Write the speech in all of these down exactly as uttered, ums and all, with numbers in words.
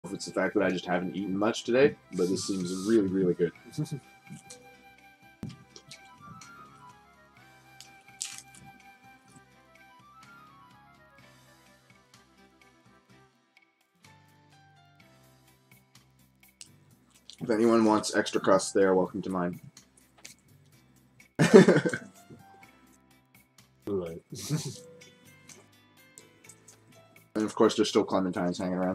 If it's the fact that I just haven't eaten much today, but this seems really, really good. If anyone wants extra crust there, welcome to mine. Right. And of course, there's still clementines hanging around.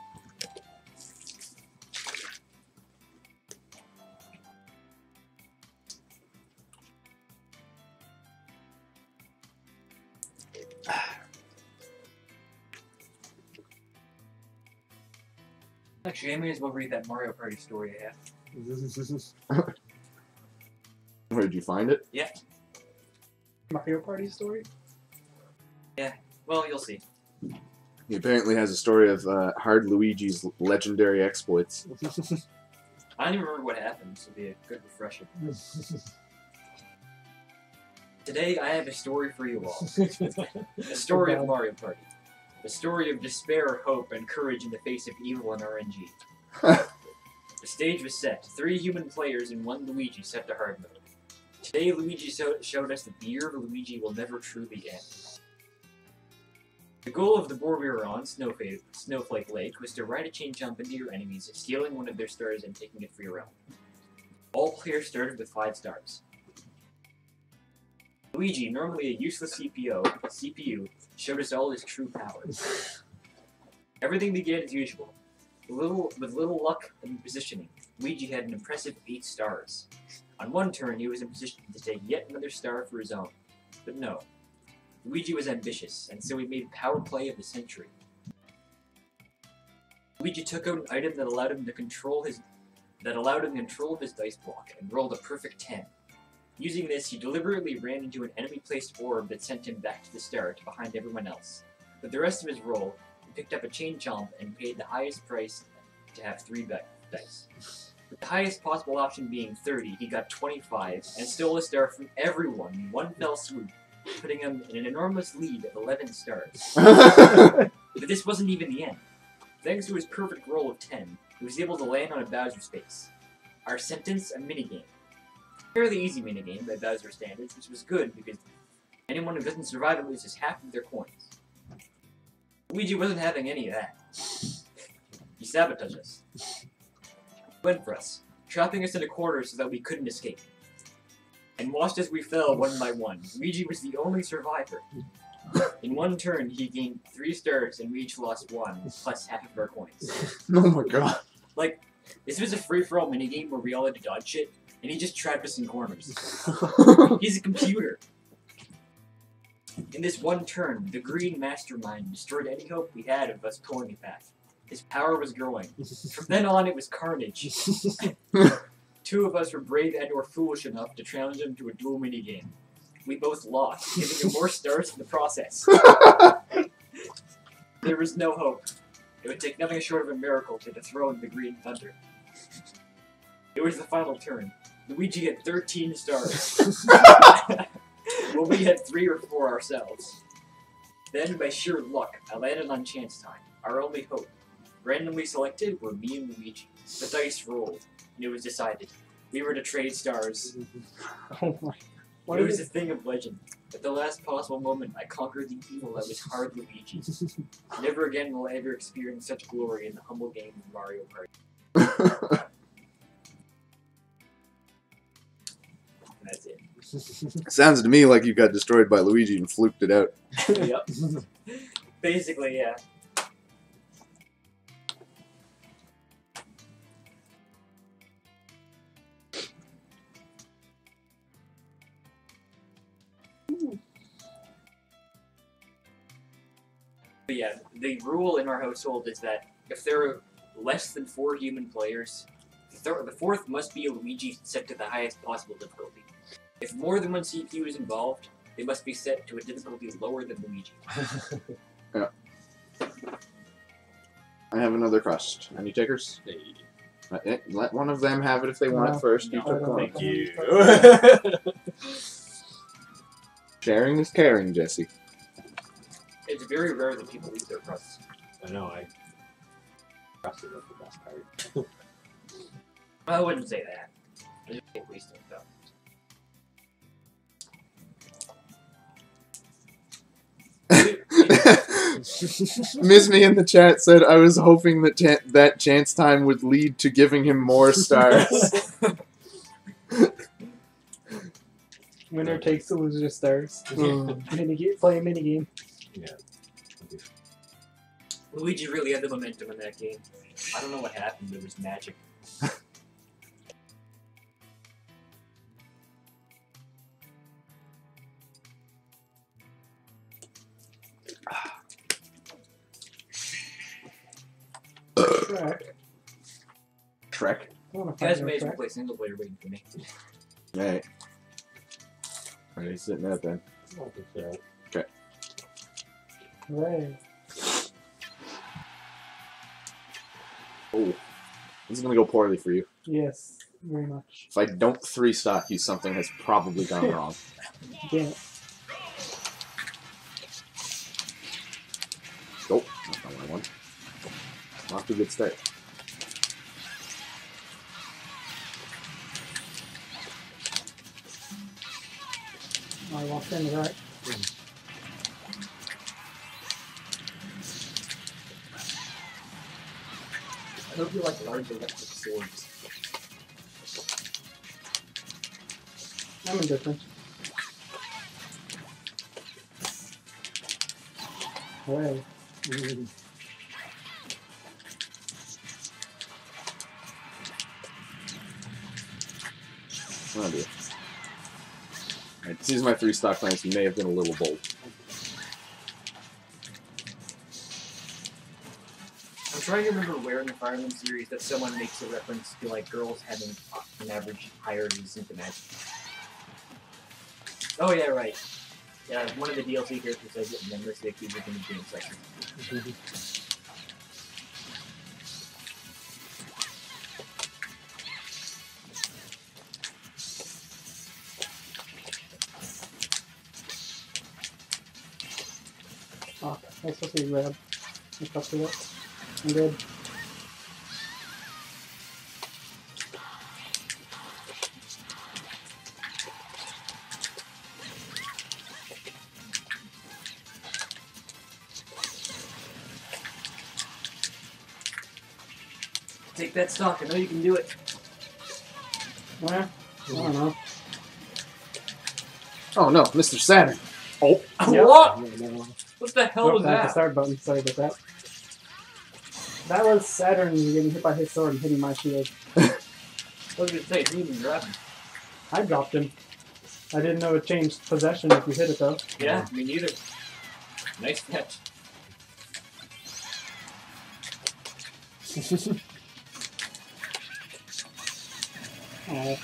Actually, I may as well read that Mario Party story I have. Where did you find it? Yeah. Mario Party story? Yeah. Well, you'll see. He apparently has a story of uh, Hard Luigi's legendary exploits. I don't even remember what happened, so it'll be a good refresher. Today, I have a story for you all. A story of Mario Party. A story of despair, hope, and courage in the face of evil and R N G. The stage was set. Three human players and one Luigi set to hard mode. Today, Luigi so showed us that the year of Luigi will never truly end. The goal of the board we were on, Snowflake, Snowflake Lake, was to ride a chain jump into your enemies, stealing one of their stars and taking it for your own. All players started with five stars. Luigi, normally a useless C P U, C P U, showed us all his true powers. Everything began as usual. With little, with little luck and positioning, Luigi had an impressive eight stars. On one turn, he was in position to take yet another star for his own. But no. Luigi was ambitious, and so he made power play of the century. Luigi took out an item that allowed him to control his that allowed him control of his dice block and rolled a perfect ten. Using this, he deliberately ran into an enemy-placed orb that sent him back to the start, behind everyone else. With the rest of his roll, he picked up a chain jump and paid the highest price to have three dice. With the highest possible option being thirty, he got twenty-five, and stole a star from everyone in one fell swoop, putting him in an enormous lead of eleven stars. But this wasn't even the end. Thanks to his perfect roll of ten, he was able to land on a Bowser's face. Our sentence, a minigame. Fairly easy minigame by Bowser standards, which was good because anyone who doesn't survive it loses half of their coins. Luigi wasn't having any of that. He sabotaged us. He went for us, trapping us in a corner so that we couldn't escape. And watched as we fell one by one. Luigi was the only survivor. In one turn, he gained three stars and we each lost one, plus half of our coins. Oh my god. Like, this was a free-for-all minigame where we all had to dodge shit, and he just trapped us in corners. He's a computer. In this one turn, the green mastermind destroyed any hope we had of us pulling it back. His power was growing. From then on, it was carnage. Two of us were brave and or foolish enough to challenge him to a dual minigame. We both lost, giving him more stars in the process. There was no hope. It would take nothing short of a miracle to dethrone the Green Thunder. It was the final turn. Luigi had thirteen stars. Well, we had three or four ourselves. Then, by sheer luck, I landed on Chance Time, our only hope. Randomly selected were me and Luigi. The dice rolled, and it was decided. We were to trade stars. Oh my. What It is was it? a thing of legend. At the last possible moment, I conquered the evil that was Hard Luigi. Never again will I ever experience such glory in the humble game of Mario Party. And that's it. Sounds to me like you got destroyed by Luigi and fluked it out. Yep. Basically, yeah. But yeah, the rule in our household is that if there are less than four human players, the, thir the fourth must be a Luigi set to the highest possible difficulty. If more than one C P U is involved, they must be set to a difficulty lower than Luigi. Yeah. I have another crust. Any takers? Hey. Let, it- let one of them have it if they want No. it first. You No, took one. thank you. Sharing is caring, Jesse. It's very rare that people eat their crusts. I know, I Rusty was the best card. I wouldn't say that. I just hate wasting stuff. Miss Me in the chat said, I was hoping that chan that chance time would lead to giving him more stars. Winner takes the loser stars. Mm. Minigame, play a minigame. Yeah. Luigi really had the momentum in that game. I don't know what happened, but it was magic. Track. Trek. I wanna You find guys your may as well track. play single player waiting for me. Alright. Alright, sitting out then. I don't think so. Hooray. Oh. This is gonna go poorly for you. Yes, very much. If I don't three stock you, something has probably gone wrong. Damn it. Oh, that's not what I want. Off to a good start. I walked in the right. I hope you like large electric swords. I'm indifferent. Hooray. Oh dear. Alright, these are my three stock plans. May have been a little bold. I'm trying to remember where in the Fire Emblem series that someone makes a reference to like girls having an average higher resistance to magic. Oh yeah, right. Yeah, one of the D L C characters says it, and then they keep within the game section. Oh, that's supposed to be red. I trusted it. I'm good. Take that stock, I know you can do it. Well, I don't know. Oh no, Mister Saturn. Oh. Yep. What? No, no. What the hell Oh, was I had the that? start button. Sorry about that. That was Saturn getting hit by his sword and hitting my shield. What did it say? Didn't even grab him. I dropped him. I didn't know it changed possession if you hit it though. Yeah, me neither. Nice catch. Oh.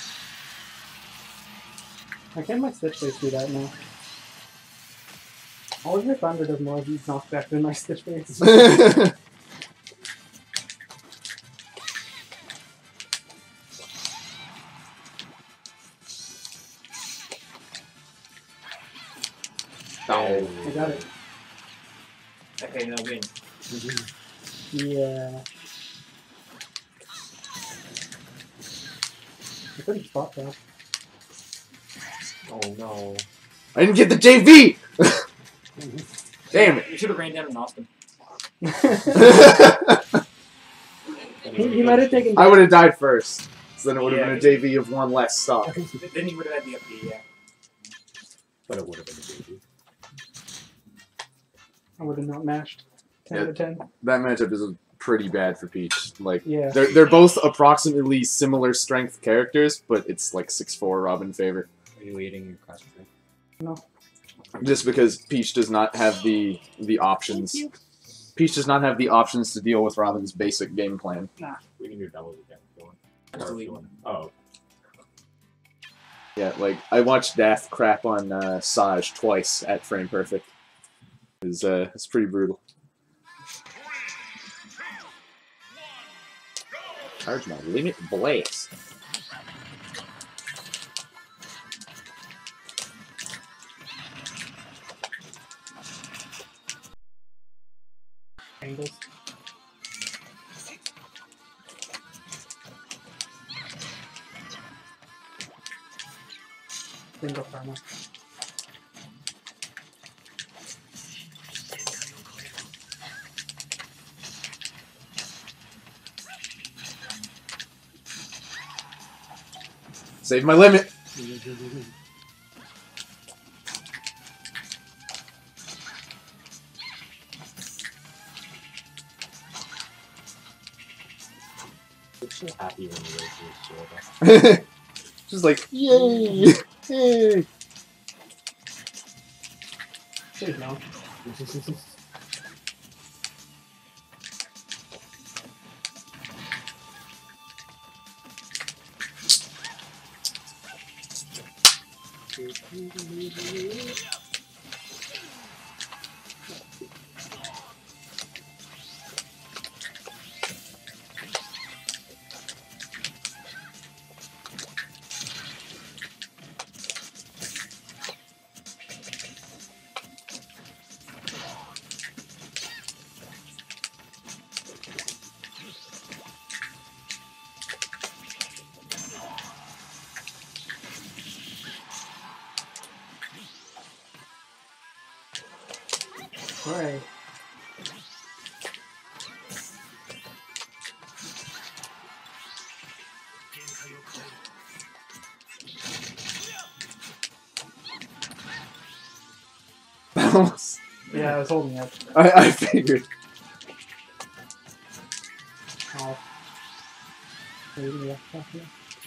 Why can't my Stitch Face do that now? All of your thunder does more of these knockback than my Stitch Face. Oh. I got it. Okay, now win. Yeah. I couldn't spot that. Oh no. I didn't get the J V! Damn it. You should have ran down and lost him. he, he might have taken. I would have died first. So then it would have Yeah, been a J V of one less stock. Then he would have had the upbeat, yeah. But it would have been a baby. I would have not matched. Ten Yeah. out of ten. That matchup is pretty bad for Peach. Like, Yeah. they're, they're both approximately similar strength characters, but it's like six four Robin favor. Are you eating your crossfit? No. Just because Peach does not have the the options. Peach does not have the options to deal with Robin's basic game plan. We can do doubles again if you want. Just Or if delete you one. want. Oh. Yeah, like, I watched Daft crap on uh, Saj twice at Frame Perfect. It's, uh, it's pretty brutal. Charge my limit blast. Angles. Bingo karma. Save my limit. I'm so happy when you raise your sword up. Just like, yay! Yay! Please no. Hooray. Almost. Yeah, I was holding it. I, I figured. Oh. Maybe, yeah, yeah, yeah.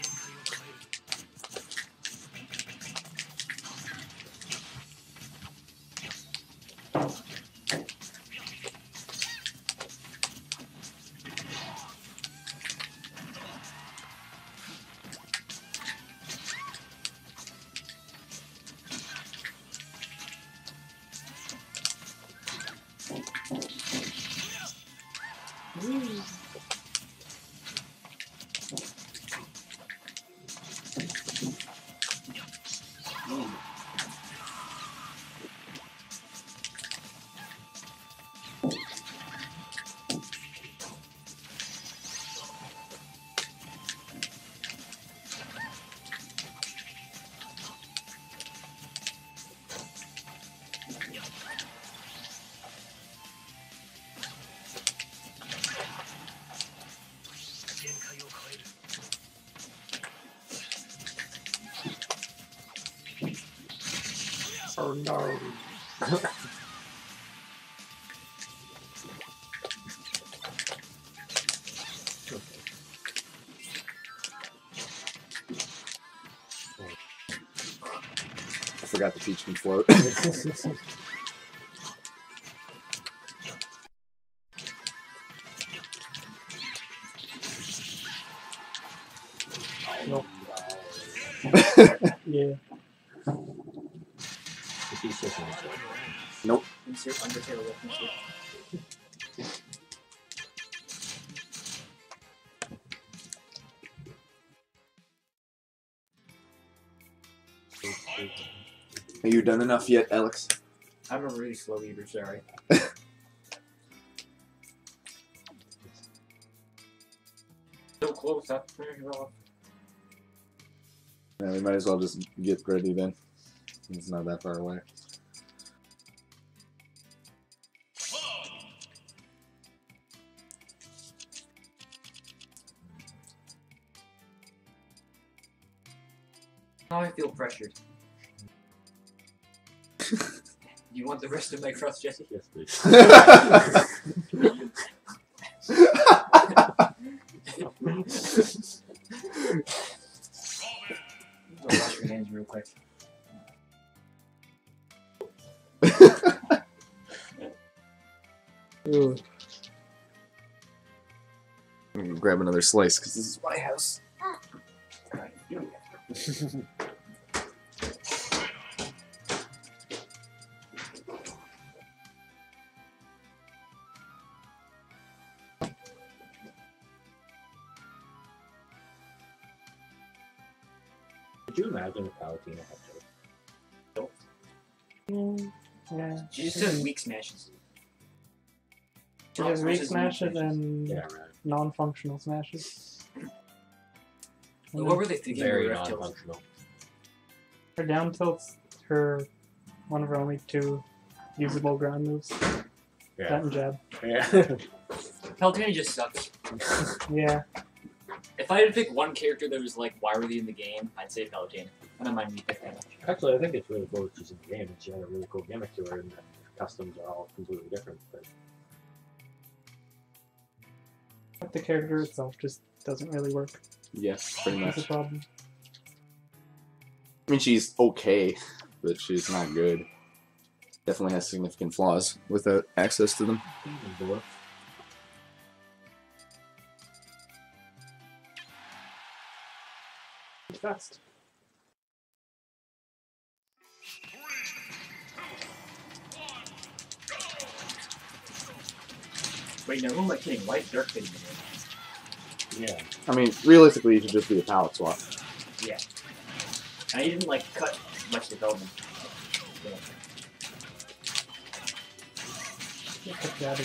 Oh no. I forgot the Peach can float. Nope. Yeah. The piece just wants it. Nope. Insert Undertale references. Are you done enough yet, Alex? I'm a really slow eater, sorry. So close up. Yeah, we might as well just get ready then. It's not that far away. Now I feel pressured. Do you want the rest of my crust, Jesse? Yes, please. Go wash your hands real quick. Ooh. I'm gonna grab another slice because this is my house. Could you imagine if Palutena had to? Mm, yeah. She just does weak smashes. She does weak Versus smashes and Yeah, right. non-functional smashes. What were they thinking? Very of Ref Tills? non-functional. Her down tilt's her one of her only two usable ground moves. That Yeah. and jab. Yeah. Palutena just sucks. Yeah. If I had to pick one character that was like worthy in the game, I'd say Palutena. I don't mind me pick that much. Actually, I think it's really cool that she's in the game and she had a really cool gimmick to her, and that customs are all completely different. But But the character itself just doesn't really work. Yes, pretty That's much. the problem. I mean, she's okay, but she's not good. Definitely has significant flaws without access to them. Fast. Wait, no, who am I kidding? Why is Dark Fate in yeah. I mean, realistically, it should just be a palette swap. there? Yeah. And he didn't like cut much development. Yeah. Just kept jabbing.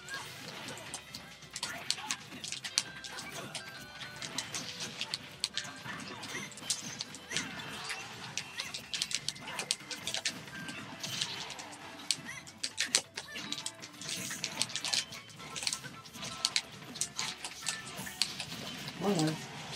Alright.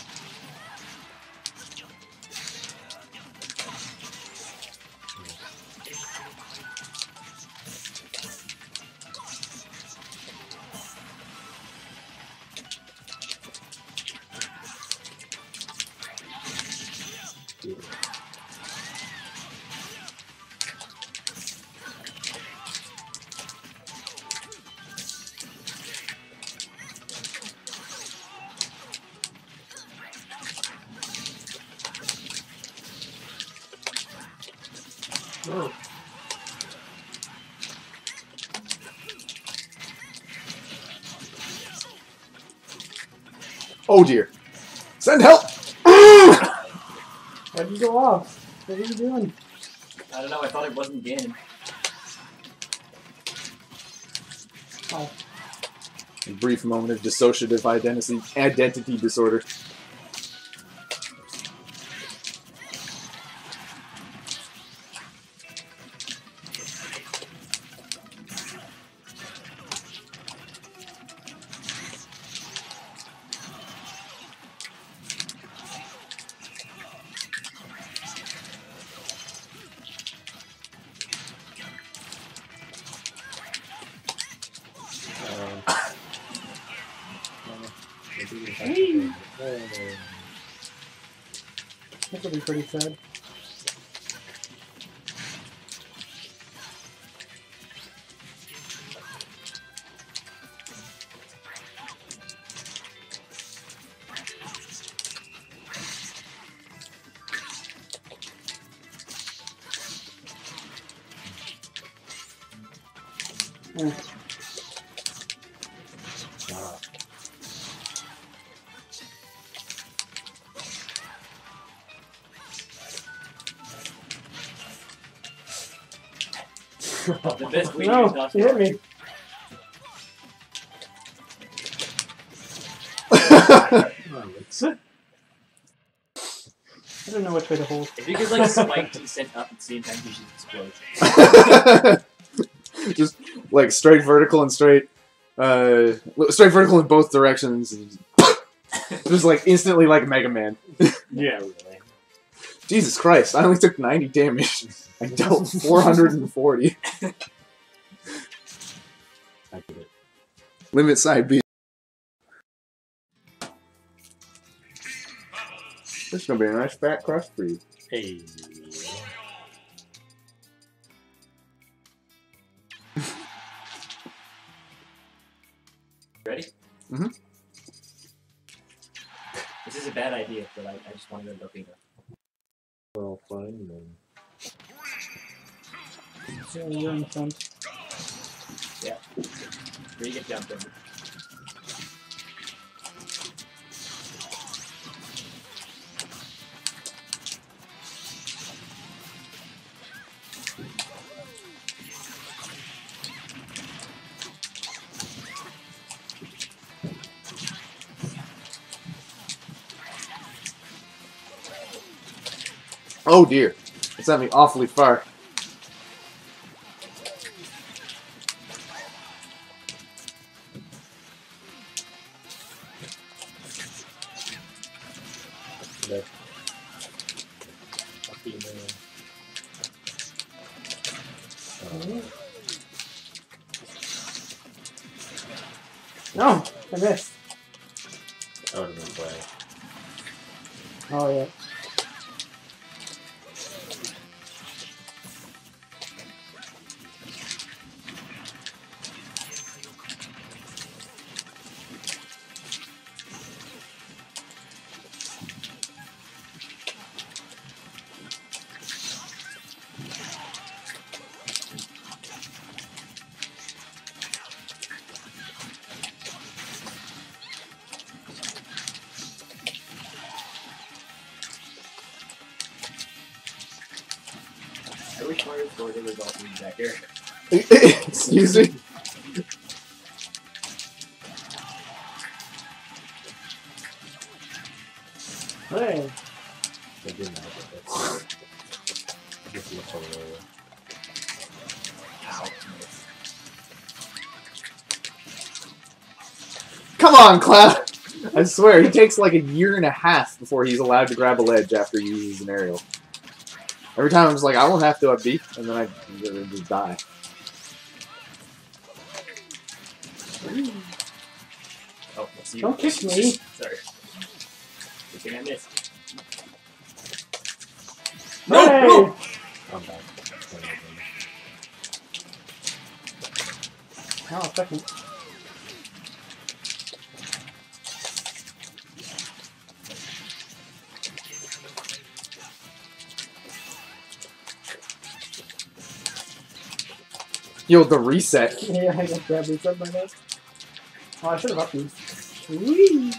Oh. Oh dear. Send help! Why'd you go off? What are you doing? I don't know, I thought it wasn't Ganon. Oh, A brief moment of dissociative identity, identity disorder. Um, Hey. Oh. this will be pretty sad. Eh. Ah. The best way to use No, dodge you hit block. me. Oh, it's- I don't know which way to hold. If you could like spiked and sent up at the same time, you should explode. Just like straight vertical and straight, uh, straight vertical in both directions. Just like instantly like Mega Man. yeah, really. Jesus Christ! I only took ninety damage. I dealt four hundred forty. I did it. Limit side B. This is gonna be a nice fat crossbreed. Hey. Ready? Mhm. This is a bad idea, but I, I just wanted to go bigger. Well, fine then. Yeah, you're in front. Where you get jumped over. Oh dear. It sent me awfully far. But, lucky man. Uh, No, I missed. that would have been play. Oh yeah. I wish Mario Florida was also back here. Excuse me? Hey. They didn't have it. That's just look over. Ow. Come on, Cloud! I swear, he takes like a year and a half before he's allowed to grab a ledge after he uses an aerial. Every time I'm just like, I won't have to upbeat, and then I just die. Oh, that's you. Don't kick me. Sorry. Good thing I missed. No, Hey! no! I'm back. Oh, second. Yo, the reset. Yeah, I got grabbed these up by that. Oh, I should have upped these. Whee!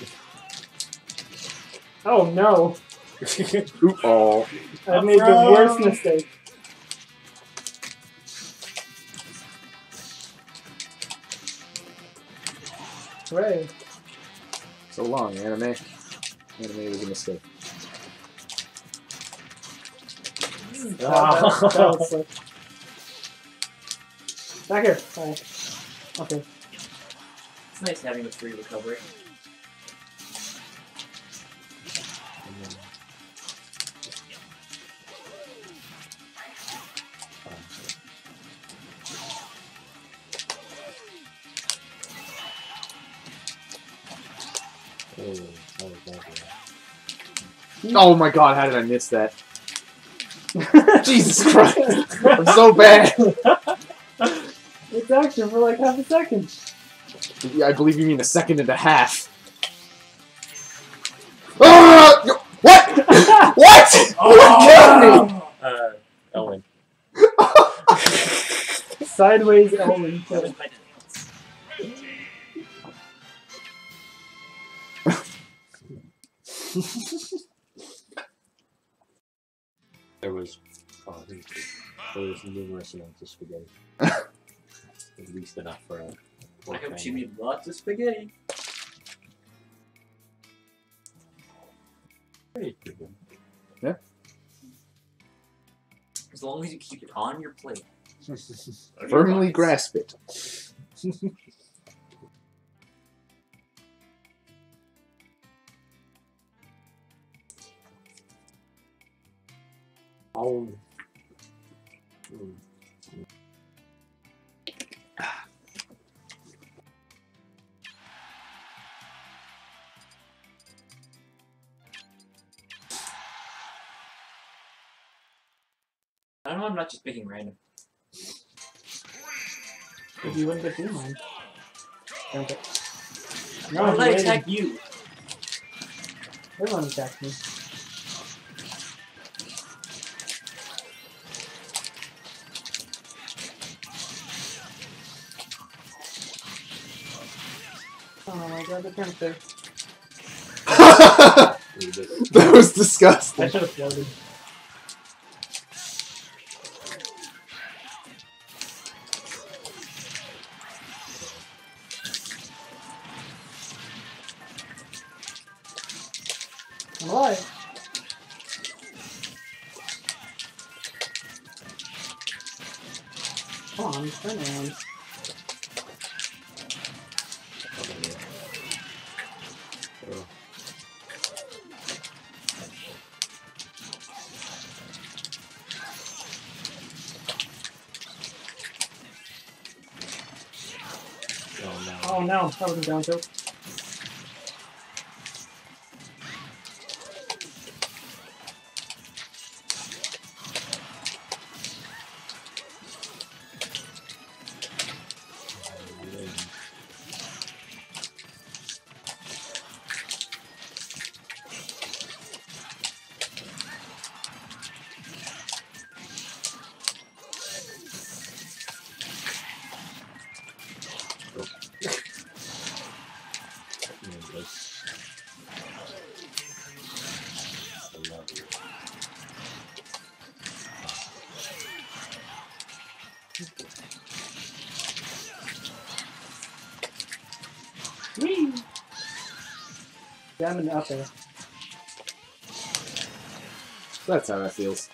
Oh no! Oop, oh. I made the worst mistake. Hooray. So long, anime. Anime was a mistake. That, that, that was slick. Back here. Oh. Okay. It's nice having a free recovery. Oh, that was bad. Oh my god, how did I miss that? Jesus Christ! I'm so bad! It's action for like half a second. I believe you mean a second and a half. Ah! Yo, what? What? Oh! You Uh, Owen. Sideways Elman. That was my dance. There was, oh, I think there was numerous amounts of spaghetti. At least enough for a I whole hope she family. made lots of spaghetti. Pretty good. As long as you keep it on your plate. Firmly grasp it. Oh. Mm. I don't know, I'm not just picking random. If you wouldn't get through mine. Okay. Why No, would I waiting. attack you? Everyone attacked me. Oh my god, the tempter. That was I disgusting. should have floated. I'm alive. Come on, turn around. Oh. Oh no. Oh no, that was a down tilt. Whee! Yeah, I'm in the up there. That's how that feels.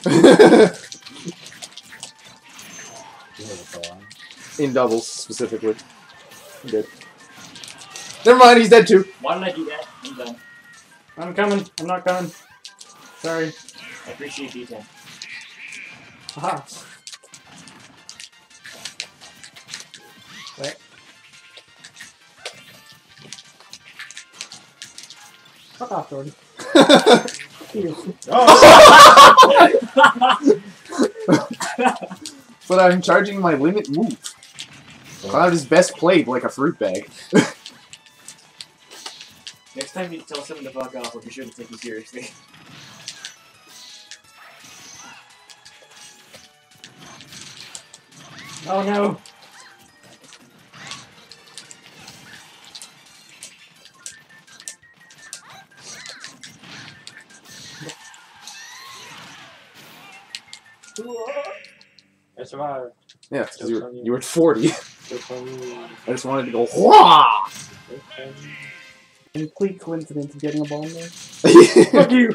In doubles, specifically. I'm good. Never mind, he's dead too. Why did I do that? I'm done. I'm coming. I'm not coming. Sorry. I appreciate the attempt. Aha. Wait. Fuck off, Jordan. Fuck you. But I'm charging my limit move. Cloud is best played like a fruit bag. Next time you tell someone to fuck off, I'll be sure to take you seriously. Oh no. I survived. Yeah, because you were, you were at forty. Good for me. I just wanted to go, Hwah! Good for me. Complete coincidence of getting a ball in there. Fuck you!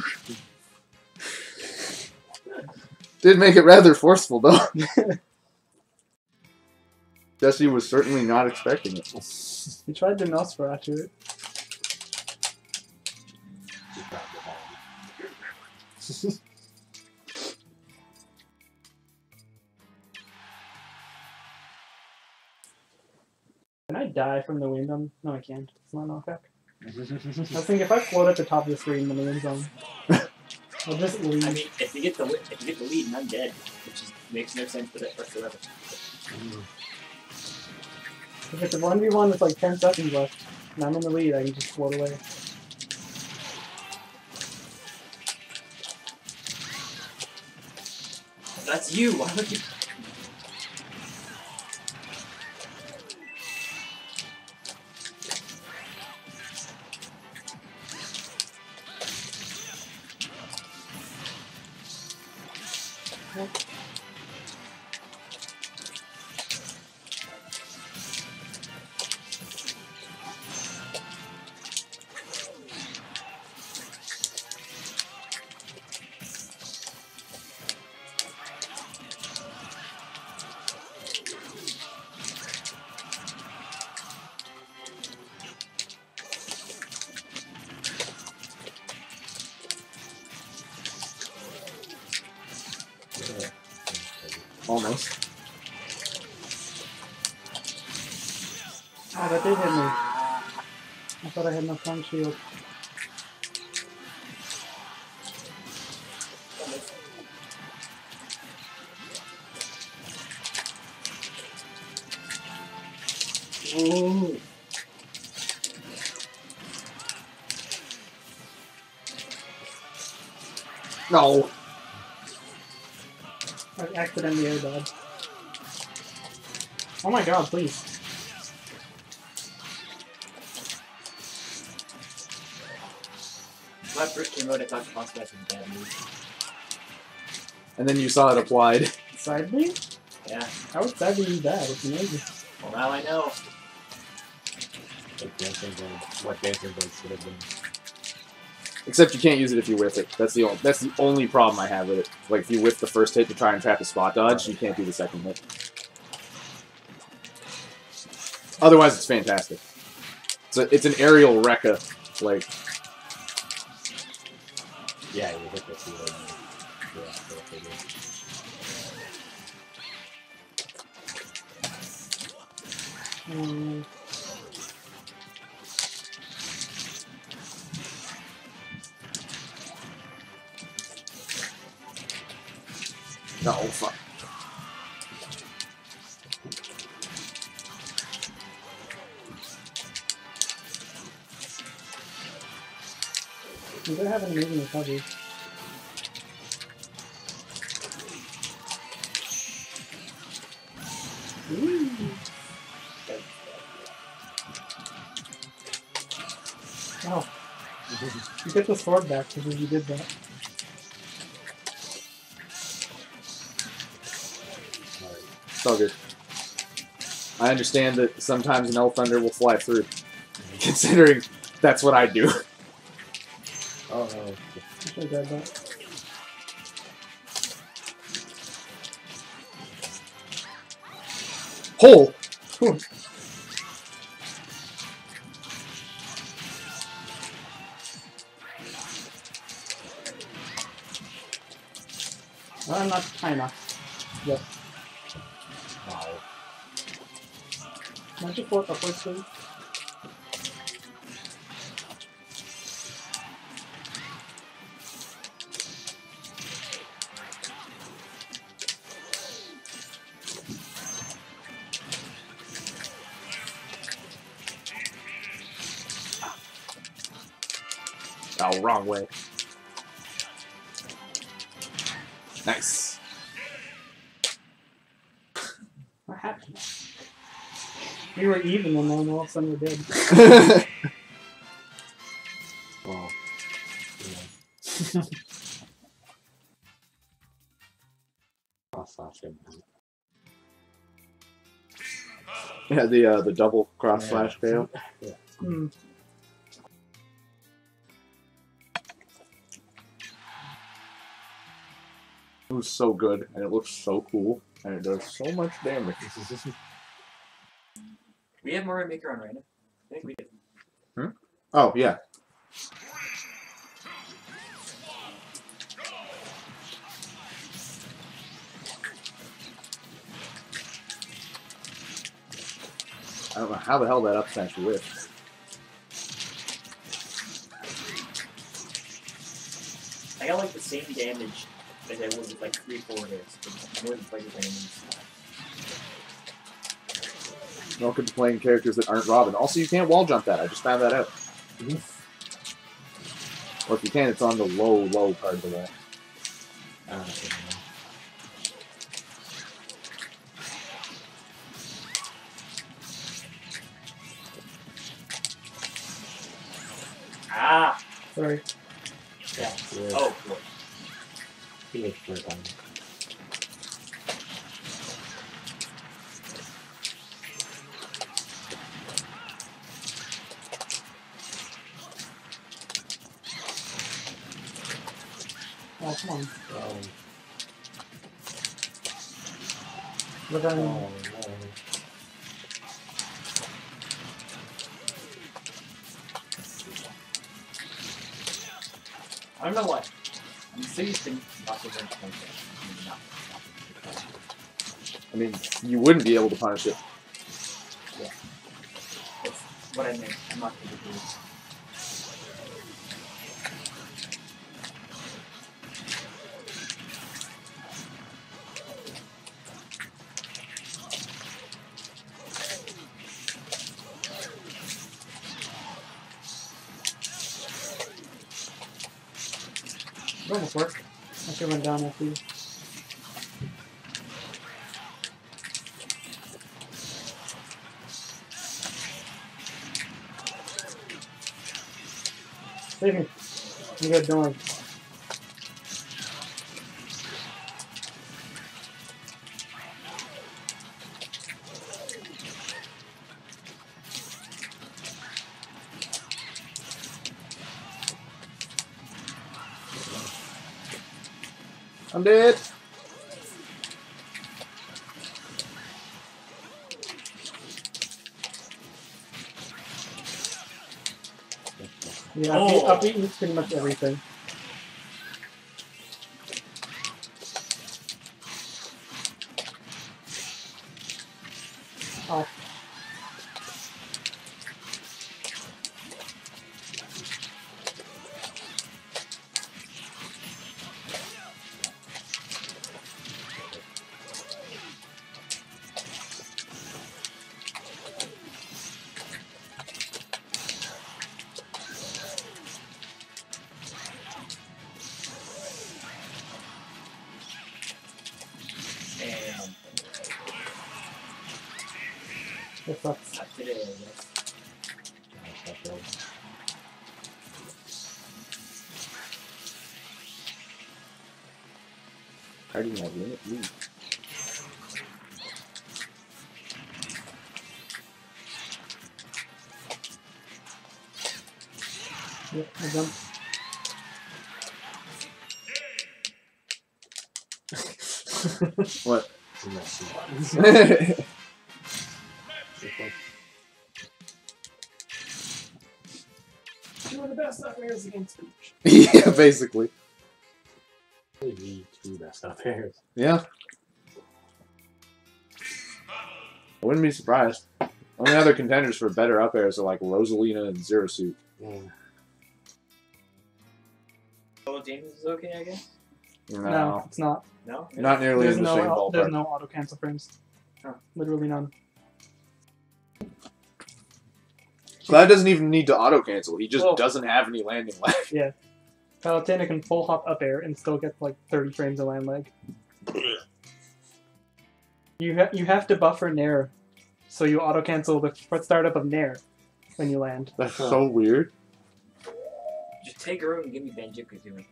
Did make it rather forceful, though. Jesse was certainly not expecting it. He tried to Nosferatu it. Can I die from the wind on? No, I can't. It's not knockback. I was thinking if I float at the top of the screen in the wind zone, I'll just leave. I mean, if you get the if you get the lead and I'm dead, which is, makes no sense for that whatsoever. If it's a one v one with like ten seconds left, and I'm in the lead, I can just float away. That's you. Why would you? Almost. Ah, that did hit me. I thought I had no front shield. Ooh. No. I accidentally air dodged. Oh my god, please. When I first came out, I thought the boss was a bad move. And then you saw it applied. Side B? Yeah. How would side B be bad? It's amazing. Well, now I know. Like dancing bird. What dancing bird should have been. Except you can't use it if you whiff it. That's the only, that's the only problem I have with it. Like, if you whiff the first hit to try and trap a spot dodge, you can't do the second hit. Otherwise, it's fantastic. It's a, it's an aerial Rekka, like. Yeah, you hit the ceiling. Yeah, that's what they do. Um, No, fuck. you better have an amazing recovery. Ooh. Oh. You get the sword back because you did that. Alright. It's all good. I understand that sometimes an Elf Thunder will fly through, considering that's what I do. Oh no. I should have grabbed that. Hole! Cool. Well, I'm not high enough. Yep. Wow. Magic fork upwards, please. Oh, wrong way. Nice. What happened? We were even and then all of a sudden we're dead. Wow. Yeah. Cross slash him. Yeah, the uh, the double cross slash K O. Yeah. Hmm. It was so good, and it looks so cool, and it does so much damage. We have Mario Maker on random. I think we did. Oh, yeah. I don't know how the hell that up smash whiffed. I got like the same damage as I was with like three, four hits, but more than twice as many moves. Welcome to playing characters that aren't Robin. Also, you can't wall jump that. I just found that out. Mm-hmm. Or if you can, it's on the low, low part of the wall. Uh, okay. Ah! Sorry. Yeah. Yeah. Oh, boy. He makes sure time. Oh, come on. Um, But then, oh no. I don't know why. I'm so used to not being able to punch it. I mean, you wouldn't be able to punish it. That's what I meant. I'm not going to do it. it almost worked. I should have went down after you. Save me. You good, don't worry. I'm dead. Yeah, Oh. I've, I've eaten pretty much everything. Oh, And that sucks. not today, I guess. That's not bad. I didn't have limit lead. Yep, I jumped. What? Isn't that smart? Yeah, It's like, Two of the best players against Peach. basically. the two best up pairs. Yeah. I wouldn't be surprised. Only other contenders for better up airs are like Rosalina and Zero Suit. Yeah. Solo James is okay, I guess? No, No, it's not. No? not nearly There's in the no, same au- there's ballpark. no auto cancel frames. Huh. Literally none. Cloud doesn't even need to auto cancel. He just Well- doesn't have any landing left. Palutena can full hop up air and still get like thirty frames of land leg. You ha you have to buffer Nair, so you auto cancel the f- startup of Nair when you land. That's so weird. Just take her and give me Banjo-Kazooie. doing.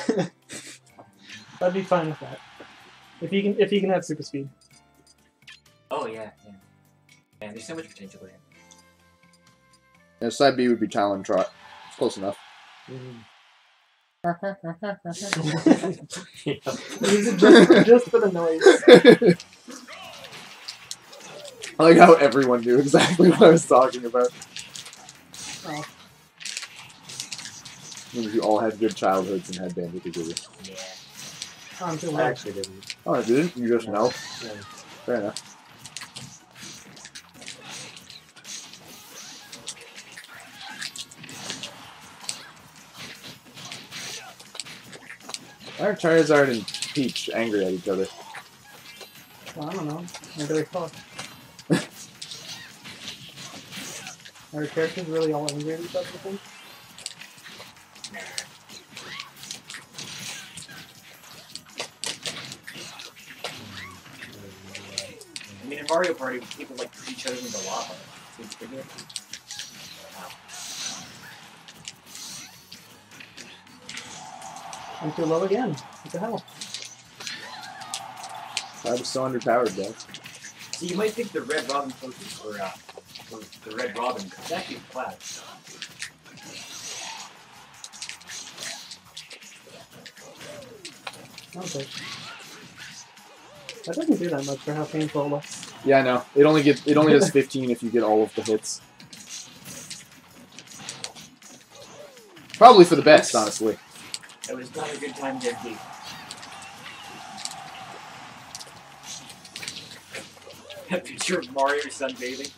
I'd be fine with that. If he can, if he can have super speed. Oh, yeah, yeah. Man, there's so much potential there. Yeah, side B would be Talon Trot. Close enough. Yeah. Use it just for, just for the noise. I like how everyone knew exactly what I was talking about. Oh, Means you all had good childhoods and had Banjo-Kazooie. Yeah. I'm too I loud. actually didn't. Oh, I didn't? You just know? Yeah. Fair enough. Why are Charizard and Peach angry at each other? Well, I don't know. Maybe they talk. Are characters really all angry at each other? I think? Nah. I mean, in Mario Party, people like push each other into lava. So it's pretty good. Wow. I'm too low again. What the hell? I was so underpowered, though. So you might think the Red Robin focus for, uh, for the Red Robin, because it's actually Cloud. Okay. That doesn't do that much for how painful it looks. Yeah, I know. It only gets it only has fifteen if you get all of the hits. Probably for the best, honestly. It was not a good time to be. That picture of Mario sunbathing.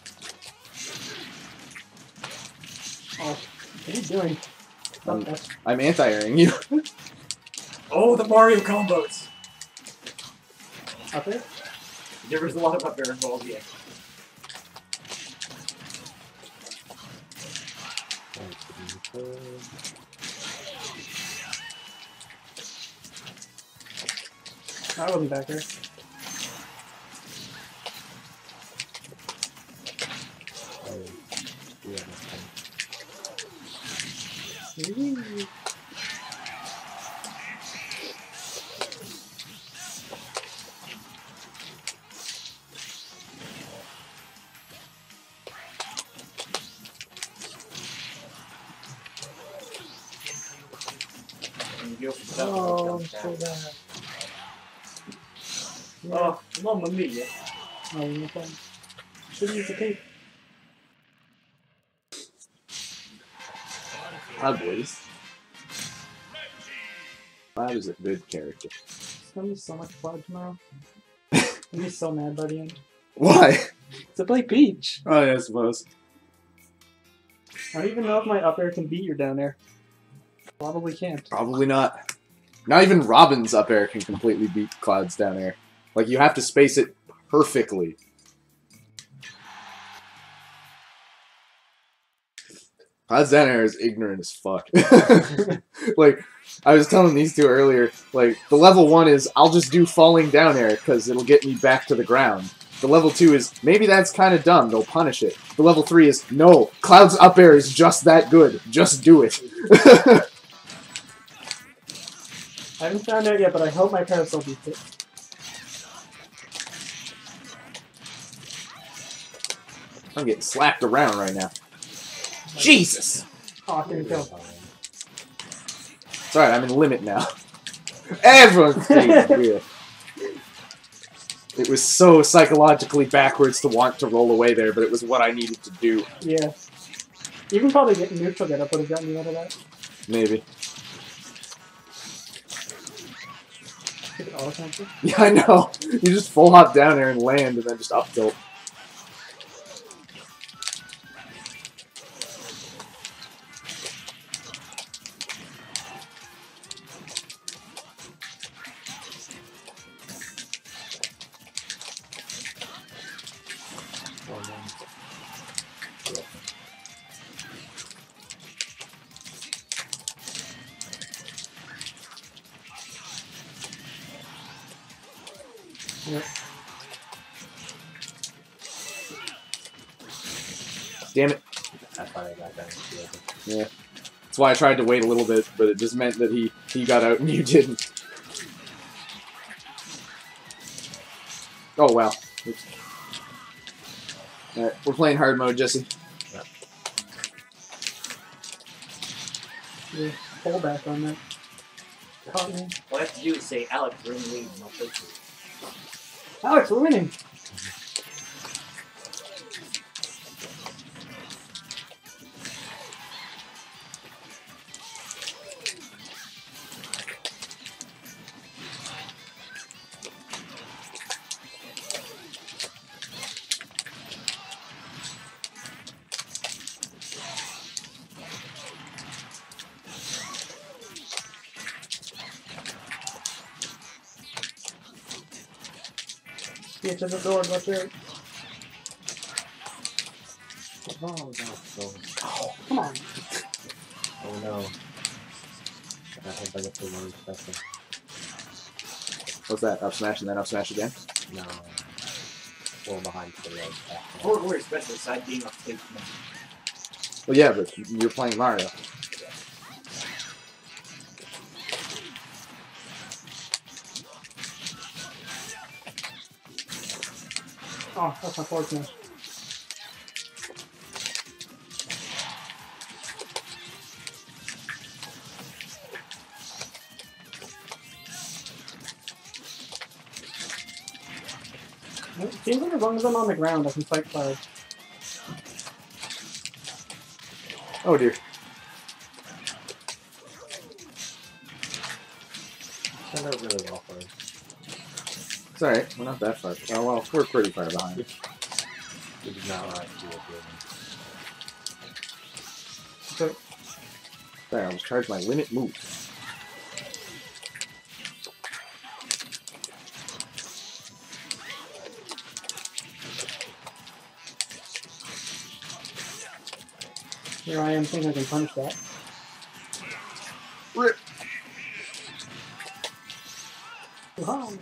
Oh, what are you doing? Um, Stop that. I'm anti-airing you. Oh, the Mario combos! Up there? There was a lot of up there involved, yeah. I wasn't back there. Whee! And you go for stuff Oh, that so comes down. bad. Yeah. Oh, mamma mia. Oh, no fun. Should use the tape. Cloud Blaze. Cloud is a good character. It's gonna be so much Cloud tomorrow. I'm gonna be so mad by the end. Why? To play Peach. Oh yeah, I suppose. I don't even know if my up air can beat your down air. Probably can't. Probably not. Not even Robin's up air can completely beat Cloud's down air. Like, you have to space it perfectly. Cloud's down air is ignorant as fuck. Like, I was telling these two earlier, like, the level one is, I'll just do falling down air because it'll get me back to the ground. The level two is, maybe that's kind of dumb, they'll punish it. The level three is, no, Cloud's up air is just that good. Just do it. I haven't found out yet, but I hope my parasol beats it. I'm getting slapped around right now. Jesus! Oh, didn't kill. It's alright, I'm in limit now. Everyone's getting weird. It was so psychologically backwards to want to roll away there, but it was what I needed to do. Yeah. Even probably getting neutral get up would have gotten you out of that. Maybe. Auto cancel? Yeah, I know. You just full hop down there and land, and then just up tilt. Yep. Damn it. I thought I got that. Yeah. That's why I tried to wait a little bit, but it just meant that he, he got out and you didn't. Oh, wow. Alright, we're playing hard mode, Jesse. Yep. Yeah. Pull back on that. Caught me. All I have to do is say, Alex, we're in the lead, and I'll play for you. Alex, we're winning! Get to the door, watch out. Oh, no. So, Oh, come on. oh no. I hope I get the wrong special. What's that? Up smash and then up smash again? No. Four behind to the right. back. Or, or especially side being off plate. Well, yeah, but you're playing Mario. Oh, that's unfortunate. It seems like as long as I'm on the ground, I can fight Cloud. Oh dear. Turned out really well for us. It's alright, we're not that far. Oh, well, we're pretty far behind. We did not like to do it. So, There, I'll charge my limit move. here I am thinking I can punish that. Rip. Wow.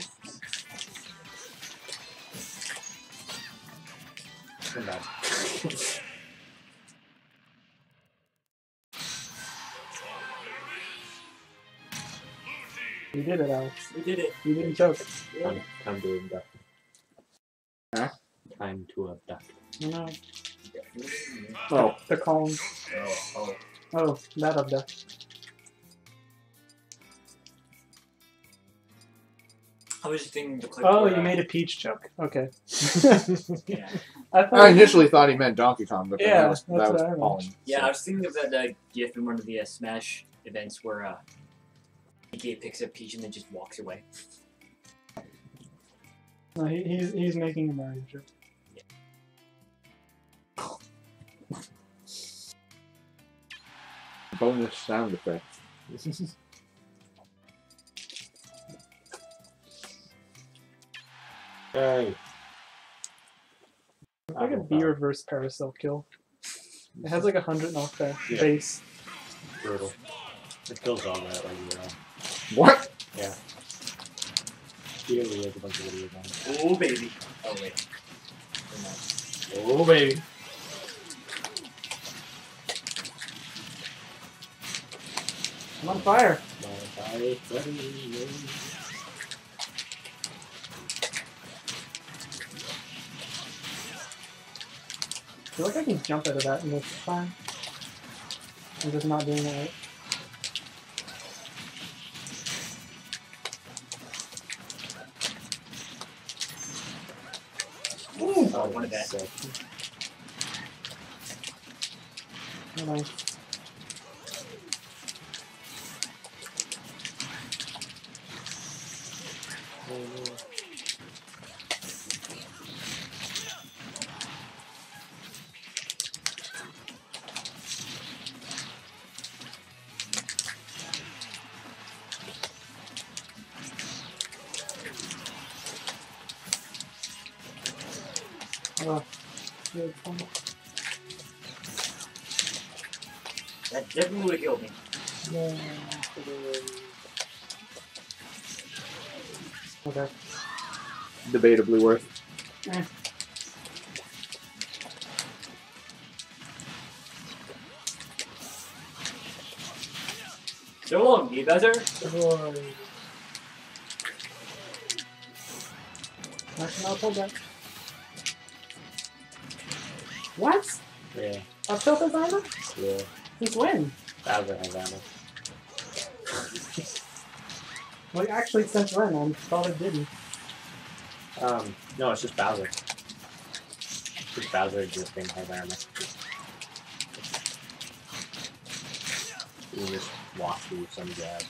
Too bad. You did it, Alex. We did it. You didn't choke. Time, time to abduct. Huh? Time to abduct. No, no. Oh, The calm. Oh, oh. Oh, that up there. I was just thinking the clip. Oh, where, you uh, made a peach joke. Okay. Yeah. I, thought I initially thought he meant Donkey Kong, but then Yeah, that was, that's that was what I meant. Falling. Yeah, so. I was thinking of that uh, GIF in one of the uh, Smash events where uh, D K picks up Peach and then just walks away. No, he, he's he's making a Mario joke. Bonus sound effect. Hey. It's like a B reverse paracel kill. It has like a hundred knockback Yeah. base. Brutal. It kills all that, like, you know. What? Yeah. He really has a bunch of videos on it. Oh, baby. Oh, wait. Oh, baby. I'm on fire. My fire buddy. I feel like I can jump out of that in this time. I'm just not doing it right. Ooh, oh, one of that. Sick. Nice. Oh, good fun. That definitely would have killed me. Okay. Debatably worth. Eh. So long, you guys are. National pullback. What? Yeah. Up tilt his armor? Yeah. He's win. Bowser has ammo. Like, actually, since when? I thought it didn't. Um, no, it's just Bowser. Just Bowser existing has armor. You can just walk through some jab.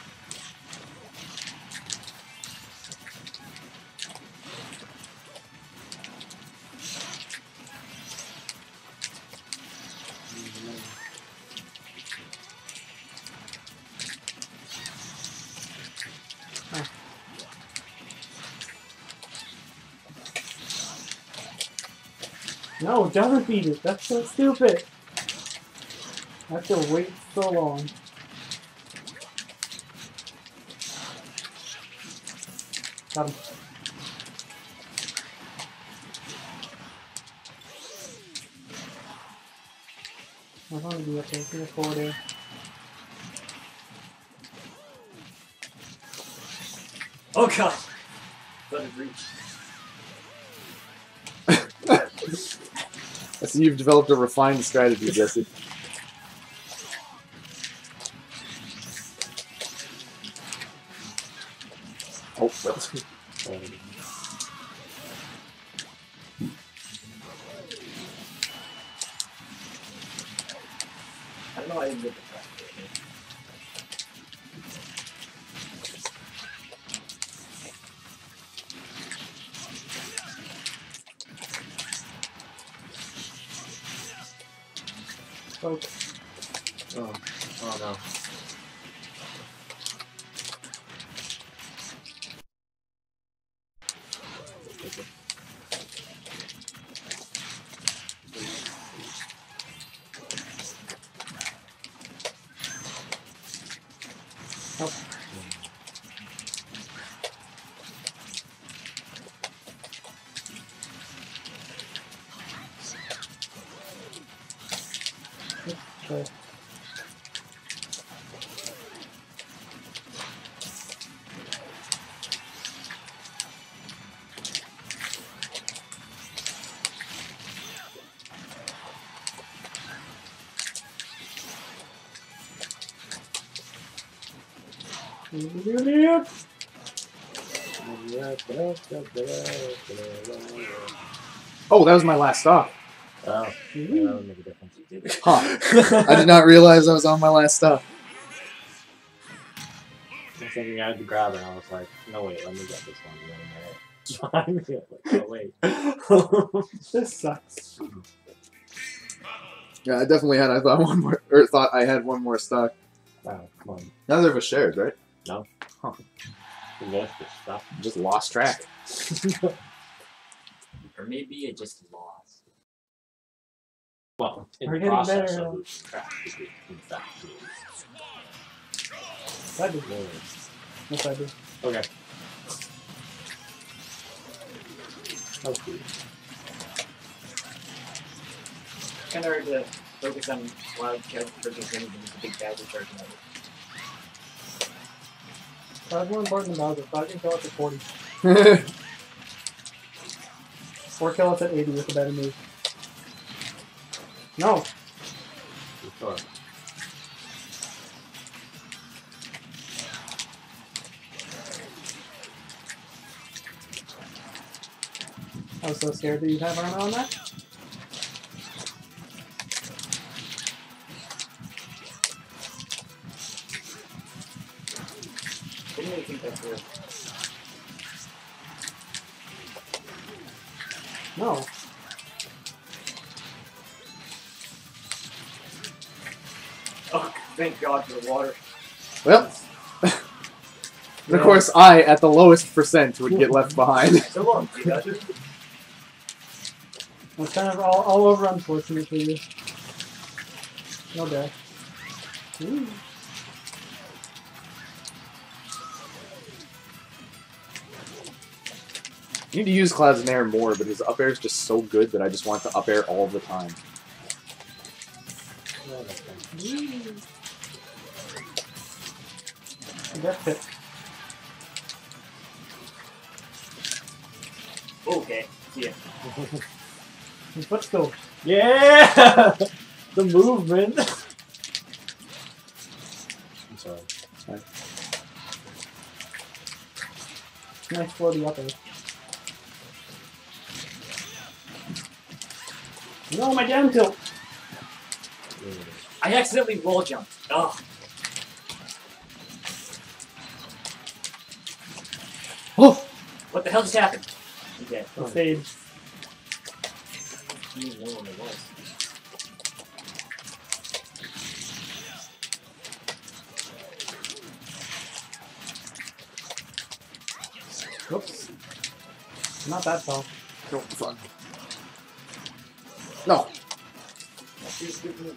No, don't repeat it. That's so stupid. I have to wait so long. Got him. I want to be up there. Give me a forward air. Oh god! Let it reach. I see you've developed a refined strategy, Jesse. Oh, well. Um, I don't know why I didn't get the track. Okay. oh, oh no. Oh. Okay. Oh, that was my last stock. Oh, yeah, that would make a difference. Huh. I did not realize I was on my last stock. I was thinking I had to grab it, and I was like, no, wait, let me get this one. And then I'm like, oh, wait. This sucks. Yeah, I definitely had. I thought one more, or thought I had one more stock. Wow, come on. Neither of us shared, right? No. Huh. You lost this stuff. Just lost track. Or maybe it just lost. Well, in We're the getting process better. of losing track, we did, in fact, lose. I do. Really. Yes, I do. Okay. Okay. Kind of hard to focus on wild character purchase when there's a big Bowser charging at it. That's more important than Bowser. So I can kill us at forty. Or kill us at eighty with a better move. No! Sure. I was so scared that you'd have armor on that. Didn't really think that's real. No. Oh, thank God for the water. Well, and of course, I, at the lowest percent, would get left behind. So long, you got it. It's kind of all, all over unfortunate for you. No death. Ooh. You need to use Clouds and Air more, but his up air is just so good that I just want to up air all the time. Yeah, that's fine. Death pit. Okay, yeah. His footstool. Yeah! The movement! I'm sorry. Nice floaty up there. No, my down tilt! I accidentally wall jumped. Oh, Oh! what the hell just happened? Okay. The stage. I didn't know what it was. Whoops. Not that tall. No, fuck. No. Here's a good move.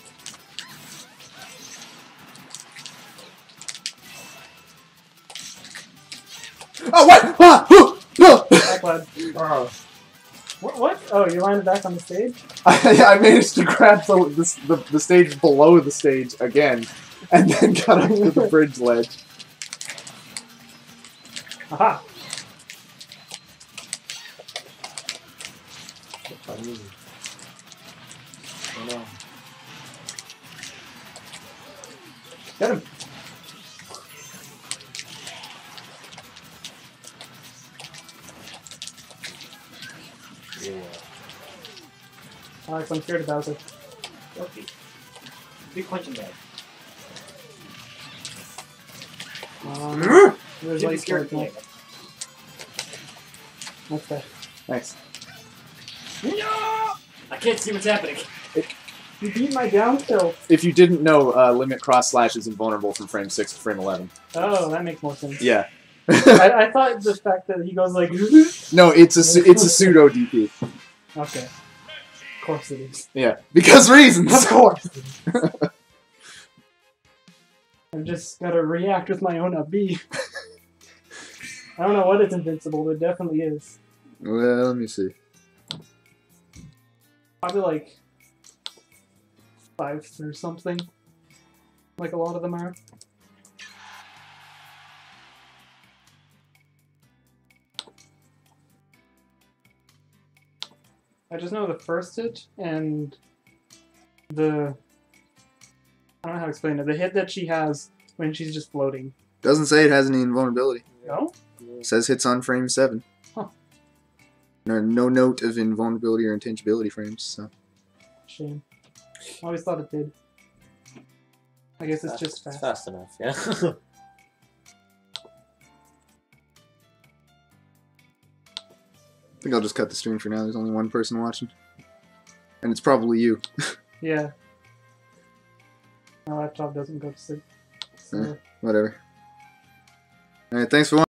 Oh, what? Ah! Ooh! No! Back lad. Oh, What? What? Oh, you landed back on the stage? I, I managed to grab the, the, the, the stage below the stage again, and then got up to the bridge ledge. Aha! funny. Oh, no. Get him! Yeah. Alex, I'm scared of Bowser. Okay. Big punching bag. Um, Mm-hmm. there's Should be like scared of four- me. Okay. Thanks. I can't see what's happening. You beat my down tilt! If you didn't know, uh, limit cross slash is invulnerable from frame six to frame eleven. Oh, that makes more sense. Yeah. I, I thought the fact that he goes like... No, it's a su- it's a pseudo D P. Okay. Of course it is. Yeah, because reasons. Of course it is. I've just gotta react with my own up B. I don't know what it's invincible, but it definitely is. Well, let me see. Probably like five or something. Like a lot of them are. I just know the first hit and the... I don't know how to explain it. The hit that she has when she's just floating. Doesn't say it has any invulnerability. No? It says hits on frame seven. There are no note of invulnerability or intangibility frames, so. Shame. I always thought it did. I guess it's Fast- just It's fast. fast enough, yeah. I think I'll just cut the stream for now. There's only one person watching. And it's probably you. Yeah. My laptop doesn't go to sleep. So. Eh. Whatever. Alright, thanks for watching.